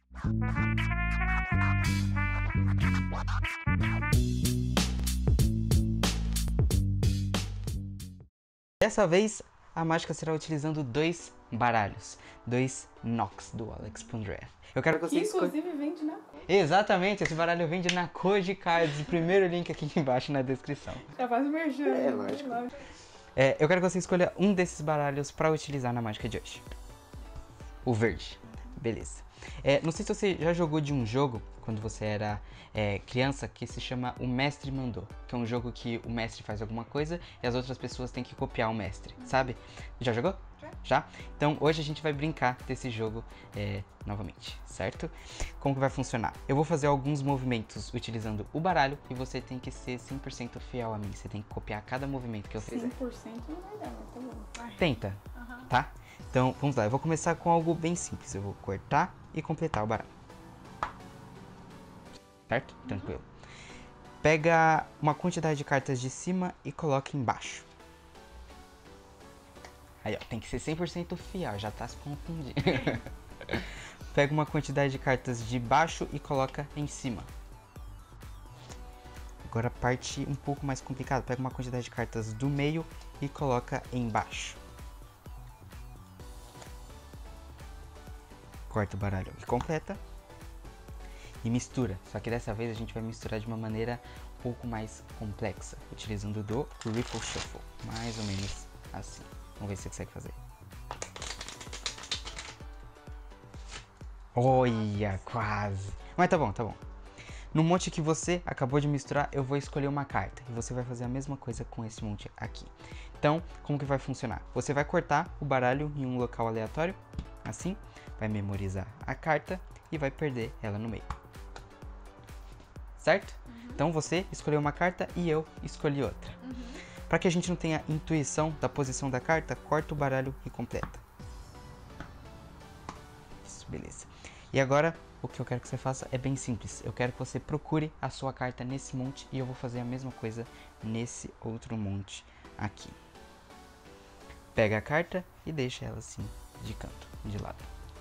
Dessa vez, a mágica será utilizando dois baralhos, dois Nox do Alex Pondreth. Eu quero que você inclusive vende na Koji. Exatamente, esse baralho vende na Koji Cards, o primeiro link aqui embaixo na descrição. Já faz o merchan. É, lógico. Eu quero que você escolha um desses baralhos para utilizar na mágica de hoje. O verde. Beleza. Não sei se você já jogou de um jogo, quando você era criança, que se chama O Mestre Mandou. Que é um jogo que o mestre faz alguma coisa e as outras pessoas têm que copiar o mestre, sabe? Já jogou? Já? Então hoje a gente vai brincar desse jogo novamente, certo? Como que vai funcionar? Eu vou fazer alguns movimentos utilizando o baralho e você tem que ser 100% fiel a mim. Você tem que copiar cada movimento que eu fizer. 100% não vai dar, mas tá bom. Vai. Tenta, tá? Então vamos lá, eu vou começar com algo bem simples. Eu vou cortar e completar o baralho. Certo? Tranquilo. Pega uma quantidade de cartas de cima e coloca embaixo. Aí, ó, tem que ser 100% fiel, já tá se confundindo. Pega uma quantidade de cartas de baixo e coloca em cima. Agora a parte um pouco mais complicada. Pega uma quantidade de cartas do meio e coloca embaixo. Corta o baralho e completa. E mistura, só que dessa vez a gente vai misturar de uma maneira um pouco mais complexa, utilizando do Ripple Shuffle, mais ou menos assim. Vamos ver se você consegue fazer. Olha, quase. Mas tá bom, tá bom. No monte que você acabou de misturar, eu vou escolher uma carta. E você vai fazer a mesma coisa com esse monte aqui. Então, como que vai funcionar? Você vai cortar o baralho em um local aleatório, assim. Vai memorizar a carta e vai perder ela no meio. Certo? Então você escolheu uma carta e eu escolhi outra. Para que a gente não tenha intuição da posição da carta, corta o baralho e completa. Isso, beleza. E agora, o que eu quero que você faça é bem simples. Eu quero que você procure a sua carta nesse monte e eu vou fazer a mesma coisa nesse outro monte aqui. Pega a carta e deixa ela assim, de canto, de lado.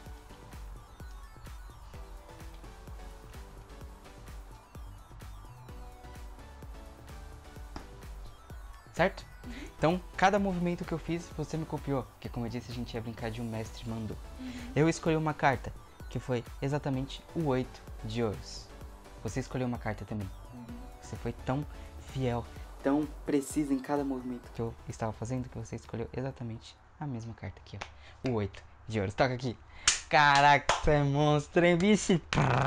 Certo? Então, cada movimento que eu fiz, você me copiou. Porque como eu disse, a gente ia brincar de um mestre mandou. Eu escolhi uma carta, que foi exatamente o 8 de ouros. Você escolheu uma carta também. Você foi tão fiel, tão preciso em cada movimento que eu estava fazendo, que você escolheu exatamente a mesma carta aqui, ó. O 8 de ouros. Toca aqui. Caraca, você é monstro, hein, bicho?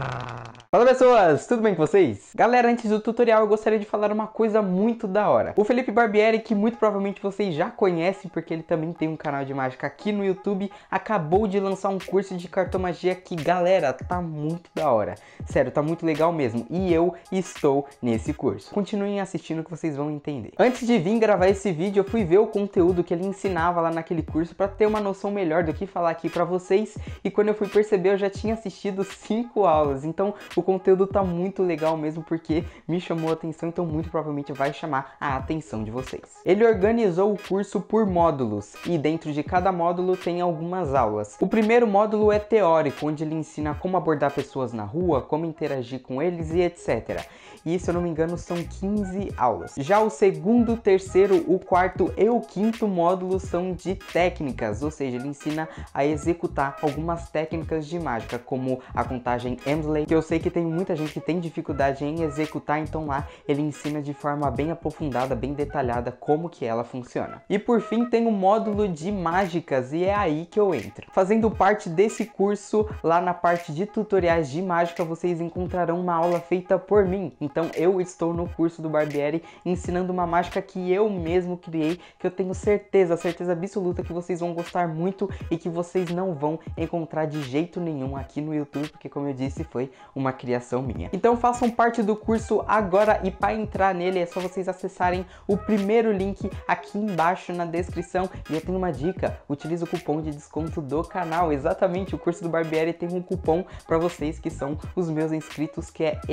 Fala pessoas, tudo bem com vocês? Galera, antes do tutorial eu gostaria de falar uma coisa muito da hora. O Felipe Barbieri, que muito provavelmente vocês já conhecem, porque ele também tem um canal de mágica aqui no YouTube, acabou de lançar um curso de cartomagia que, galera, tá muito da hora. Sério, tá muito legal mesmo. E eu estou nesse curso. Continuem assistindo que vocês vão entender. Antes de vir gravar esse vídeo, eu fui ver o conteúdo que ele ensinava lá naquele curso pra ter uma noção melhor do que falar aqui pra vocês. E quando eu fui perceber, eu já tinha assistido 5 aulas. Então, o conteúdo tá muito legal mesmo, porque me chamou a atenção, então muito provavelmente vai chamar a atenção de vocês. Ele organizou o curso por módulos, e dentro de cada módulo tem algumas aulas. O primeiro módulo é teórico, onde ele ensina como abordar pessoas na rua, como interagir com eles e etc. E se eu não me engano são 15 aulas. Já o segundo, terceiro, o quarto e o quinto módulo são de técnicas, ou seja, ele ensina a executar algumas técnicas de mágica, como a contagem Emsley, que eu sei que tem muita gente que tem dificuldade em executar, então lá ele ensina de forma bem aprofundada, bem detalhada como que ela funciona. E por fim tem o módulo de mágicas, e é aí que eu entro. Fazendo parte desse curso, lá na parte de tutoriais de mágica, vocês encontrarão uma aula feita por mim. Então eu estou no curso do Barbieri ensinando uma mágica que eu mesmo criei, que eu tenho certeza absoluta que vocês vão gostar muito e que vocês não vão encontrar de jeito nenhum aqui no YouTube, porque como eu disse, foi uma criação minha. Então façam parte do curso agora e para entrar nele é só vocês acessarem o primeiro link aqui embaixo na descrição. E eu tenho uma dica, utilize o cupom de desconto do canal. Exatamente, o curso do Barbieri tem um cupom para vocês que são os meus inscritos, que é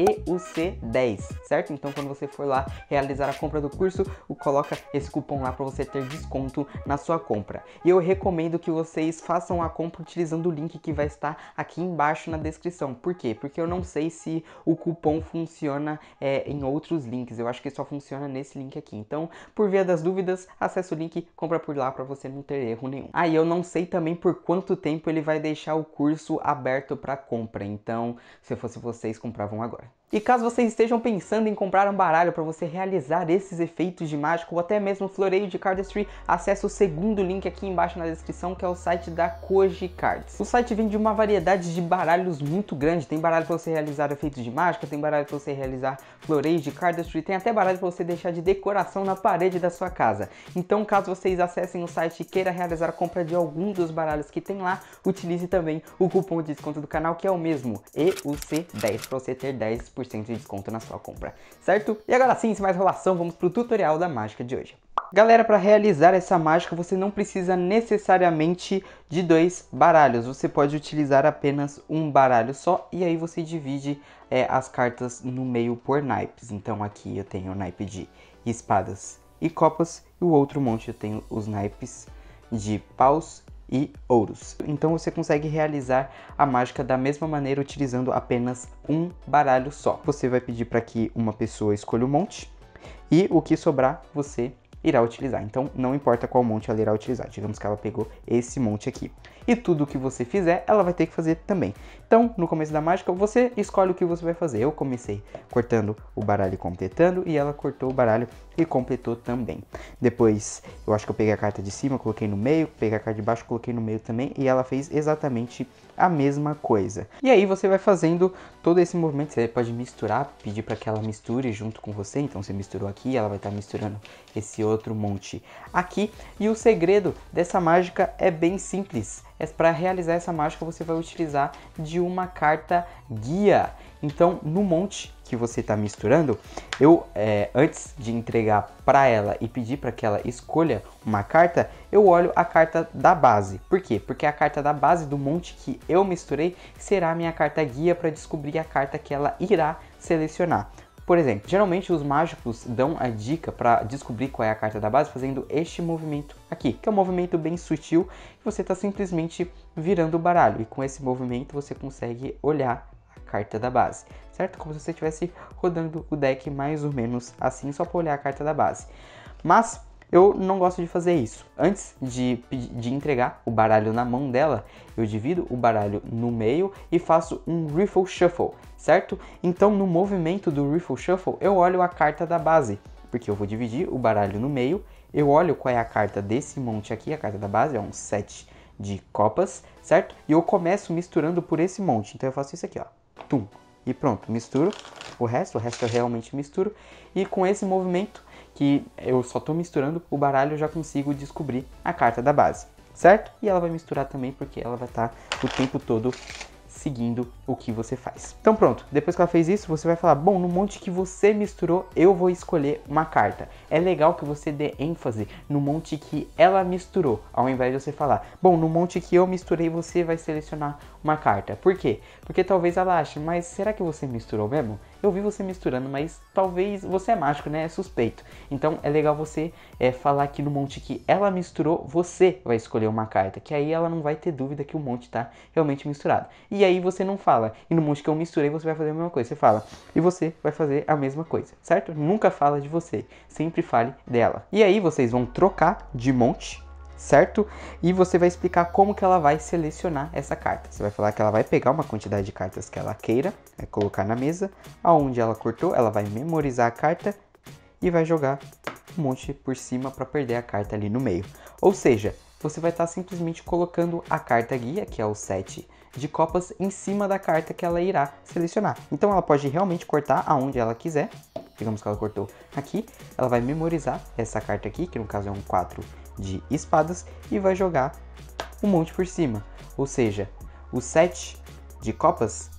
EUC10, certo? Então quando você for lá realizar a compra do curso, coloca esse cupom lá para você ter desconto na sua compra. E eu recomendo que vocês façam a compra utilizando o link que vai estar aqui embaixo na descrição. Por quê? Porque eu não sei se o cupom funciona em outros links. Eu acho que só funciona nesse link aqui. Então, por via das dúvidas, acessa o link, compra por lá para você não ter erro nenhum. Ah, e eu não sei também por quanto tempo ele vai deixar o curso aberto para compra. Então, se eu fosse vocês, compravam agora. E caso vocês estejam pensando em comprar um baralho para você realizar esses efeitos de mágica ou até mesmo floreio de cardistry, acesse o segundo link aqui embaixo na descrição, que é o site da Koji Cards. O site vende uma variedade de baralhos muito grande. Tem baralho para você realizar efeitos de mágica, tem baralho para você realizar floreio de cardistry, tem até baralho para você deixar de decoração na parede da sua casa. Então, caso vocês acessem o site e queiram realizar a compra de algum dos baralhos que tem lá, utilize também o cupom de desconto do canal, que é o mesmo, EUC10, para você ter 10% de desconto na sua compra, certo? E agora sim, sem mais enrolação, vamos pro tutorial da mágica de hoje. Galera, para realizar essa mágica você não precisa necessariamente de 2 baralhos, você pode utilizar apenas um baralho só e aí você divide as cartas no meio por naipes. Então aqui eu tenho o naipe de espadas e copas e o outro monte eu tenho os naipes de paus e ouros. Então você consegue realizar a mágica da mesma maneira utilizando apenas um baralho só. Você vai pedir para que uma pessoa escolha o monte e o que sobrar você irá utilizar. Então não importa qual monte ela irá utilizar. Digamos que ela pegou esse monte aqui. E tudo que você fizer, ela vai ter que fazer também. Então, no começo da mágica, você escolhe o que você vai fazer. Eu comecei cortando o baralho e completando, e ela cortou o baralho e completou também. Depois, eu acho que eu peguei a carta de cima, coloquei no meio, peguei a carta de baixo, coloquei no meio também, e ela fez exatamente a mesma coisa. E aí você vai fazendo todo esse movimento, você pode misturar, pedir para que ela misture junto com você. Então você misturou aqui, ela vai estar misturando esse outro monte aqui. E o segredo dessa mágica é bem simples. Para realizar essa mágica você vai utilizar de uma carta guia. Então no monte que você está misturando, eu antes de entregar para ela e pedir para que ela escolha uma carta, eu olho a carta da base. Por quê? Porque a carta da base do monte que eu misturei será a minha carta guia para descobrir a carta que ela irá selecionar. Por exemplo, geralmente os mágicos dão a dica para descobrir qual é a carta da base fazendo este movimento aqui, que é um movimento bem sutil, que você está simplesmente virando o baralho. E com esse movimento você consegue olhar a carta da base, certo? Como se você estivesse rodando o deck mais ou menos assim, só para olhar a carta da base. Mas eu não gosto de fazer isso. Antes de entregar o baralho na mão dela, eu divido o baralho no meio e faço um Riffle Shuffle, certo? Então no movimento do Riffle Shuffle eu olho a carta da base, porque eu vou dividir o baralho no meio, eu olho qual é a carta desse monte aqui, a carta da base é um 7 de copas, certo? E eu começo misturando por esse monte, então eu faço isso aqui, ó, tum, e pronto, misturo o resto eu realmente misturo, e com esse movimento que eu só estou misturando o baralho, eu já consigo descobrir a carta da base, certo? E ela vai misturar também porque ela vai estar o tempo todo seguindo o que você faz. Então pronto, depois que ela fez isso, você vai falar, bom, no monte que você misturou, eu vou escolher uma carta. É legal que você dê ênfase no monte que ela misturou, ao invés de você falar, bom, no monte que eu misturei, você vai selecionar uma carta. Por quê? Porque talvez ela ache, mas será que você misturou mesmo? Eu vi você misturando, mas talvez você é mágico, né? É suspeito. Então é legal você falar que no monte que ela misturou, você vai escolher uma carta, que aí ela não vai ter dúvida que o monte está realmente misturado. E aí você não fala, e no monte que eu misturei você vai fazer a mesma coisa. Você fala, e você vai fazer a mesma coisa, certo? Nunca fala de você, sempre fale dela. E aí vocês vão trocar de monte, certo? E você vai explicar como que ela vai selecionar essa carta. Você vai falar que ela vai pegar uma quantidade de cartas que ela queira, vai colocar na mesa, aonde ela cortou, ela vai memorizar a carta e vai jogar um monte por cima para perder a carta ali no meio. Ou seja, você vai estar simplesmente colocando a carta guia, que é o 7 de copas, em cima da carta que ela irá selecionar. Então ela pode realmente cortar aonde ela quiser. Digamos que ela cortou aqui, ela vai memorizar essa carta aqui, que no caso é um 4 de espadas, e vai jogar um monte por cima. Ou seja, o 7 de copas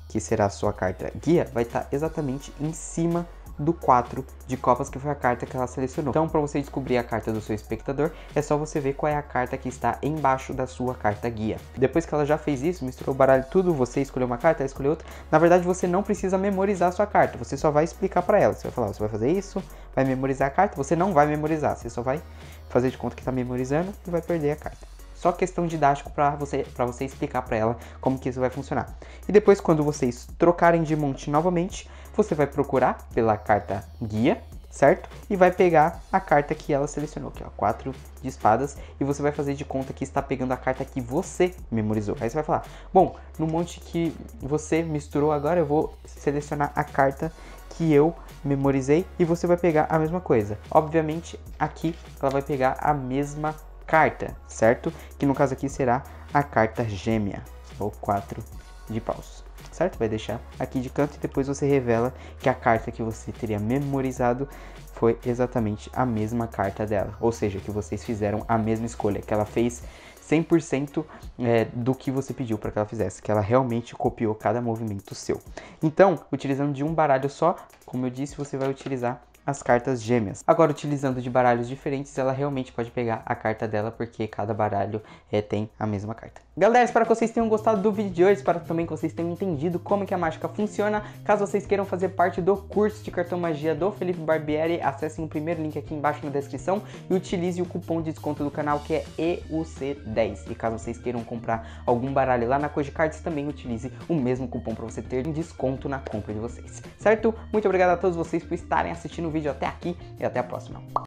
que será a sua carta guia, vai estar exatamente em cima do 4 de copas, que foi a carta que ela selecionou. Então, para você descobrir a carta do seu espectador, é só você ver qual é a carta que está embaixo da sua carta guia. Depois que ela já fez isso, misturou o baralho tudo, você escolheu uma carta, ela escolheu outra. Na verdade, você não precisa memorizar a sua carta, você só vai explicar para ela. Você vai falar, você vai fazer isso, vai memorizar a carta. Você não vai memorizar, você só vai fazer de conta que está memorizando e vai perder a carta. Só questão didática para você explicar para ela como que isso vai funcionar. E depois, quando vocês trocarem de monte novamente, você vai procurar pela carta guia, certo? E vai pegar a carta que ela selecionou, que é o 4 de espadas, e você vai fazer de conta que está pegando a carta que você memorizou. Aí você vai falar, bom, no monte que você misturou agora, eu vou selecionar a carta que eu memorizei, e você vai pegar a mesma coisa. Obviamente, aqui ela vai pegar a mesma carta, certo? Que no caso aqui será a carta gêmea, ou 4 de paus, certo? Vai deixar aqui de canto e depois você revela que a carta que você teria memorizado foi exatamente a mesma carta dela. Ou seja, que vocês fizeram a mesma escolha, que ela fez 100% do que você pediu para que ela fizesse, que ela realmente copiou cada movimento seu. Então, utilizando de um baralho só, como eu disse, você vai utilizar as cartas gêmeas. Agora, utilizando de baralhos diferentes, ela realmente pode pegar a carta dela, porque cada baralho tem a mesma carta. Galera, espero que vocês tenham gostado do vídeo de hoje, espero também que vocês tenham entendido como que a mágica funciona. Caso vocês queiram fazer parte do curso de cartomagia do Felipe Barbieri, acessem o primeiro link aqui embaixo na descrição e utilize o cupom de desconto do canal, que é EUC10. E caso vocês queiram comprar algum baralho lá na Koji Cards, também utilize o mesmo cupom para você ter um desconto na compra de vocês, certo? Muito obrigado a todos vocês por estarem assistindo o vídeo até aqui e até a próxima.